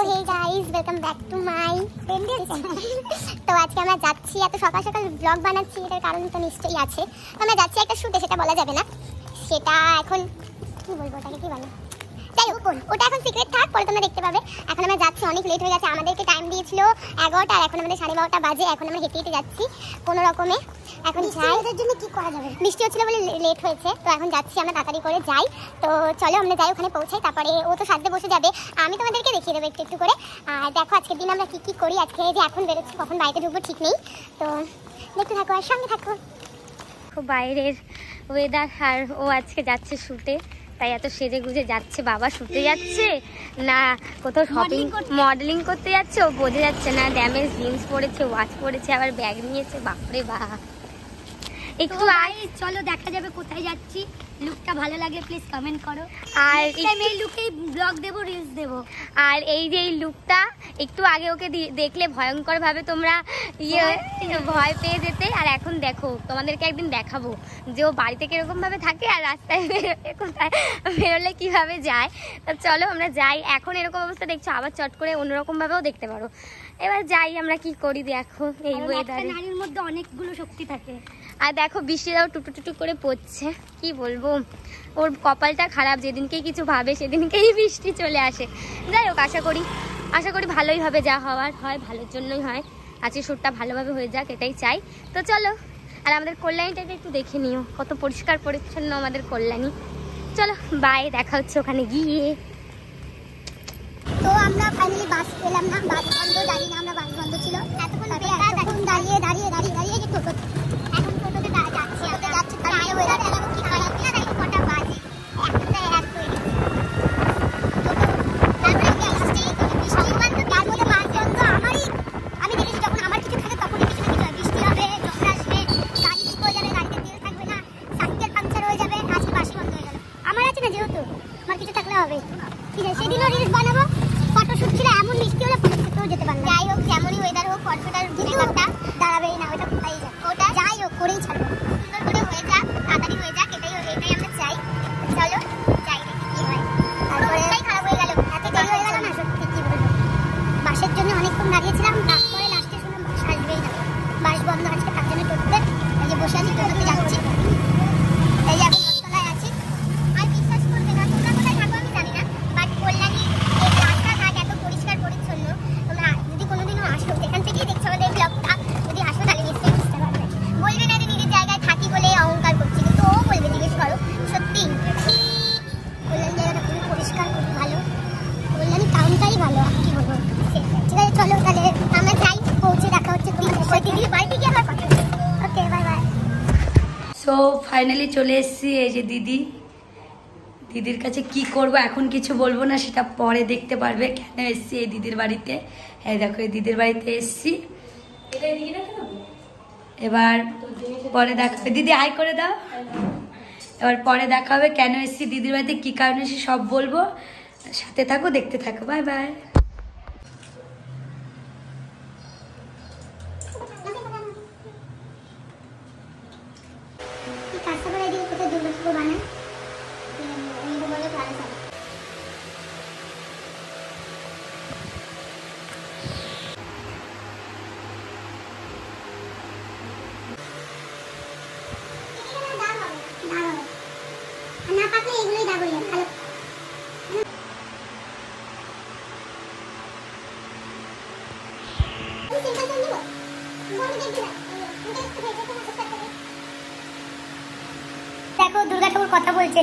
Hey guys, welcome back to my তো আজকে আমরা যাচ্ছি, এত সকাল সকাল ব্লগ বানাচ্ছি, এটার কারণ তো নিশ্চয়ই আছে। আমরা যাচ্ছি একটা শুটে, সেটা বলা যাবে না, সেটা এখন কি বলবো, ওটাকে কি বলে, যাই হোক ওটা এখন সিক্রেট থাক, পরে তোমরা দেখতে পাবে। এখন আমরা যাচ্ছি, অনেক লেট হয়ে গেছে, আমাদেরকে টাইম দিয়েছিল 11টা, আর এখন আমাদের 12:30 বাজে। এখন আমরা হেঁটে হেঁটে যাচ্ছি কোনো রকমে। এখন যাই, এর জন্য কি করা যাবে, বৃষ্টি হচ্ছিল বলে লেট হয়েছে, তো এখন যাচ্ছি আমরা, তাড়াতাড়ি করে যাই। তো চলো আমরা যাই, ওখানে পৌঁছাই, তারপরে ও তো সাজতে বসে যাবে, আমি তোমাদেরকে দেখিয়ে দেবো একটু একটু করে। আর দেখো আজকের দিন আমরা কি কি করি, আজকে যে এখন বেরোচ্ছি, কখন বাড়িতে ঢুকবো ঠিক নেই, তো দেখতে থাকো আর সঙ্গে থাকো। বাইরের ওয়েদার, আর ও আজকে যাচ্ছে শুটে, তাই এত সেজে গুজে যাচ্ছে। বাবা শুটে যাচ্ছে না কোথাও শপিং মডেলিং করতে যাচ্ছে, ও বোঝা যাচ্ছে না। ড্যামেজ জিন্স পরেছে, ওয়াচ পরেছে, আবার ব্যাগ নিয়েছে, বাপরে বাপ। একটু চলো দেখা যাবে কোথায় যাচ্ছি। লুকটা ভালো লাগে প্লিজ কমেন্ট করো, আর এই লুকেই ব্লগ দেবো, রিলস দেবো। আর এই যে এই লুকটা একটু আগে ওকে দেখলে ভয়ঙ্কর ভাবে তোমরা ভয় পেয়ে যেতে, আর এখন দেখো তোমাদেরকে একদিন দেখাবো যে ও বাড়িতে কিরকম ভাবে থাকে আর রাস্তায় কোথায় বেরোলে কিভাবে যায়। চলো আমরা যাই, এখন এরকম অবস্থা দেখছো, আবার চট করে অন্যরকম ভাবেও দেখতে পারো। এবার যাই আমরা, কি করি দেখো এই ওয়েদারে। নারীর মধ্যে অনেকগুলো শক্তি থাকে। আর দেখো বৃষ্টিটাও টুটু টুটু করে পড়ছে, কি বলবো, ওর কপালটা খারাপ, যেদিনকেই কিছু ভাবে সেদিনকেই বৃষ্টি চলে আসে। যাই হোক, আশা করি ভালোই হবে, যা হওয়ার হয় ভালোর জন্যই হয়। আজকে শ্যুটটা ভালোভাবে হয়ে যাক, এটাই চাই। তো চলো, আর আমাদের কল্যাণীটাকে একটু দেখে নিও, কত পরিষ্কার পরিচ্ছন্ন আমাদের কল্যাণী। চলো বাই, দেখা হচ্ছে ওখানে গিয়ে। তো আমরা ফাইনালি বাস পেলাম না, বাস বন্ধ, জানি না আমরা বাস বন্ধ ছিল এতক্ষণ দাঁড়িয়ে দাঁড়িয়ে দাঁড়িয়ে দাঁড়িয়ে যে টোটো, এখন টোটোতে যাচ্ছি, ওতে যাচ্ছি, তার ওয়েদার এলাকা কি খারাপ না, দেখো কটা বাজে, একটা এক হয়ে গেছে। তারপরে বৃষ্টি তার মধ্যে বাস বন্ধ, আমি দেখেছি যখন আমার কিছু থাকে তখনই কিছু না কিছু বৃষ্টি হবে, ঝড় আসবে, গাড়ি ঠিক হয়ে যাবে, গাড়িতে তেল থাকবে না, সাইকেল পাংচার হয়ে যাবে, আজকে বাসই বন্ধ হয়ে গেল। আমার আছে না, যেহেতু আমার কিছু থাকলে হবে, ঠিক আছে, সেদিনও রিলস বানাবো, ফটোশুট ছিল, এমন মিষ্টি হলে ফটোশুটেও যেতে পারবো। যাই হোক, যেমনই ওয়েদার হোক, ফটোটার ব্যাপারটা দাঁড়াবেই না, ওটা কোথায় যাক, ওটা যাই হোক করেই ছাড়বো, সুন্দর করে হয়ে যাক, তাড়াতাড়ি হয়ে যাক, এটাই আমরা চাই। চলো যাই, দেখি কি হয়। তারপরে খারাপ হয়ে গেল, এত দেরি হয়ে গেল না, সত্যি কি বলবো, বাসের জন্য অনেকক্ষণ দাঁড়িয়েছিলাম, তারপরে লাস্টে শুনলাম বাস আসবেই না, বাস বন্ধ আজকে, তার জন্য টোটোতে এই যে বসে আছি, টোটোতে যাচ্ছি, এই যে এখন দশতলায় আছি। আর বিশ্বাস করবে না, তোমরা কোথায় থাকো আমি জানি না, বাট কল্যাণী এই রাস্তাঘাট এত পরিষ্কার পরিচ্ছন্ন, তোমরা যদি কোনোদিনও আসো, এখান থেকেই দেখছো আমাদের ব্লগটা, যদি আসো তাহলে নিশ্চয়ই বুঝতে পারবে। বলবে না যে নিজের জায়গায় থাকি বলে অহংকার করছি, কিন্তু ও বলবে, জিজ্ঞেস করো, সত্যি কল্যাণী জায়গাটা খুবই পরিষ্কার, খুব ভালো, কল্যাণী টাউনটাই ভালো, আর কি বলবো। ঠিক আছে চলো তাহলে আমরা যাই, পৌঁছে দেখা হচ্ছে তোমাদের সাথে, দিদির বাড়িতে গিয়ে আবার কথা। Okay bye bye. So finally চলে এসেছি, এই যে দিদির কাছে কি করব এখন কিছু বলবো না, সেটা পরে দেখতে পারবে। কেন এসেছি এই দিদির বাড়িতে, এই দেখো এই দিদির বাড়িতে এসেছি, এবার পরে দেখা হবে। দিদি হাই করে দাও, এবার পরে দেখা হবে কেন এসেছি দিদির বাড়িতে, কি কারণে এসেছি সব বলবো, সাথে থাকো, দেখতে থাকো, বাই বাই। না পাকলে এগুলোই দাগ হয়ে যাবে, দেখো দুর্গা ঠাকুর কথা বলছে,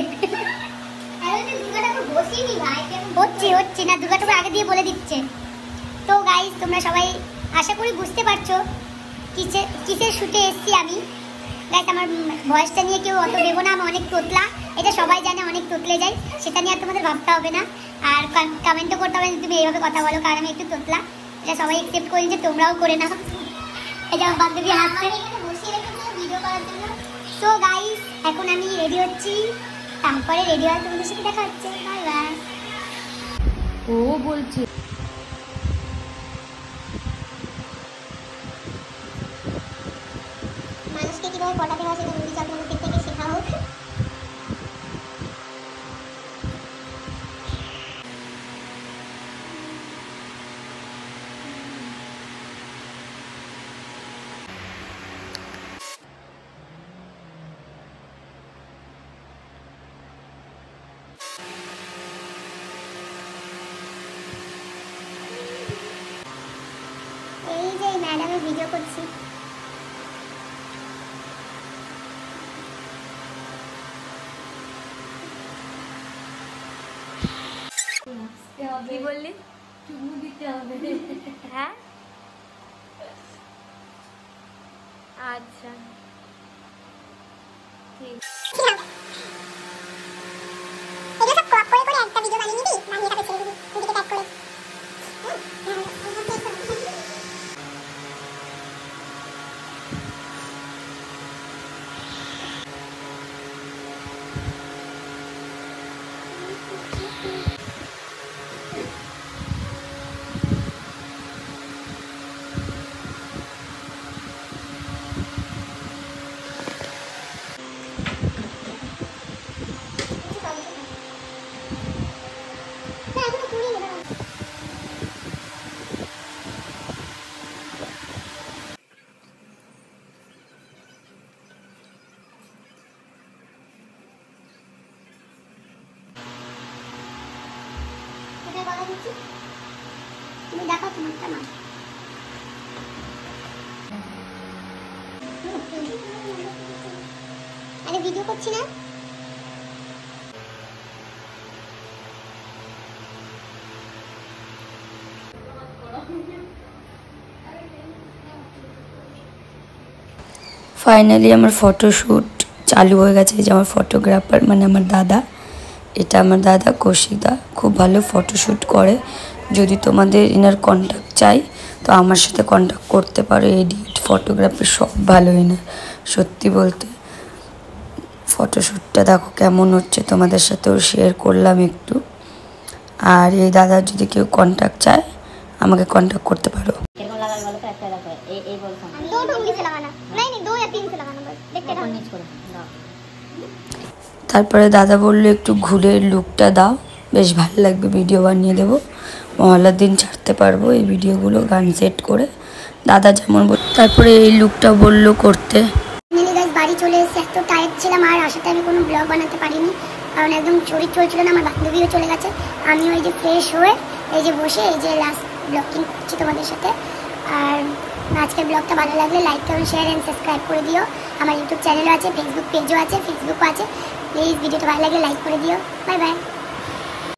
হচ্ছে না, দুর্গা ঠাকুর আগে দিয়ে বলে দিচ্ছে। তো গাইস তোমরা সবাই আশা করি বুঝতে পারছো কিসের শুটে এসছি আমি। গাইস আমার ভয়েসটা নিয়ে কেউ অত দেবো না, আমি অনেক তোতলা, এটা সবাই জানে, অনেক তোতলে যাই, সেটা নিয়ে আর তোমাদের ভাবতে হবে না। আর কমেন্টও করতে হবে তুমি এইভাবে কথা বলো, কারণ আমি একটু তোতলা, এটা সবাই একসেপ্ট করেন, যে তোমরাও করে নাও। এটা আমার বান্ধবী হাসছে ভিডিও করার জন্য। তো গাইস এখন আমি রেডি হচ্ছি, তারপরে রেডি হয়ে তোমাদের সাথে দেখা হচ্ছে, বাই বাই। ও বলছে মানুষকে কিভাবে পটাতে হয় সেটা মুড়ি চাপের মুখের থেকে শেখা হোক। ভিডিও করছি। কি বললি? চুমু দিতে হবে। হ্যাঁ আচ্ছা ঠিক। এগুলো সব ক্রপ করে একটা ভিডিও বানিয়ে নিবি, বানিয়ে তারপরে ছেড়ে দিবি ভিডিওতে ট্যাগ করে। তুমি দেখো তোমারটা না, আরে ভিডিও করছি না। ফাইনালি আমার ফটোশ্যুট চালু হয়ে গেছে। এই যে আমার ফটোগ্রাফার মানে আমার দাদা, এটা আমার দাদা কৌশিকদা, খুব ভালো ফটোশ্যুট করে। যদি তোমাদের ইনার কন্ট্যাক্ট চাই তো আমার সাথে কন্ট্যাক্ট করতে পারো। এডিট ফটোগ্রাফি সব ভালো ইনার, সত্যি বলতে। ফটোশ্যুটটা দেখো কেমন হচ্ছে, তোমাদের সাথেও শেয়ার করলাম একটু। আর এই দাদার যদি কেউ কন্ট্যাক্ট চায় আমাকে কন্ট্যাক্ট করতে পারো। কেমন লাগাল বলো তো, একটা দেখো এই বলছো আমি 2 ढंगी से लगाना नहीं नहीं 2 या 3 से लगाना बस देखते এখন रहो। নিচ করে দাও। তারপরে দাদা বললো একটু ঘুরে লুকটা দাও, বেশ ভালো লাগবে, ভিডিও বানিয়ে দেবো, মহলার দিন ছাড়তে পারবো এই ভিডিওগুলো গান সেট করে। দাদা যেমন তারপরে এই লুকটা বললো করতে। ফাইনালি গাইস বাড়ি চলে এসেছি, এত টায়ার্ড ছিলাম আর আসাতে আমি কোনো ব্লগ বানাতে পারিনি, কারণ একদম শরীর চলছিল না। আমার বান্ধবীও চলে গেছে, আমিও এই যে ফ্রেশ হয়ে এই যে বসে এই যে লাস্ট ব্লগিং করছি তোমাদের সাথে। আর আজকের ব্লগটা ভালো লাগলে লাইক করুন, শেয়ার এন্ড সাবস্ক্রাইব করে দিও। আমার ইউটিউব চ্যানেলও আছে, ফেসবুক পেজও আছে, ফেসবুকও আছে। প্লিজ ভিডিওটা ভালো লাগলে লাইক করে দিও। Bye by.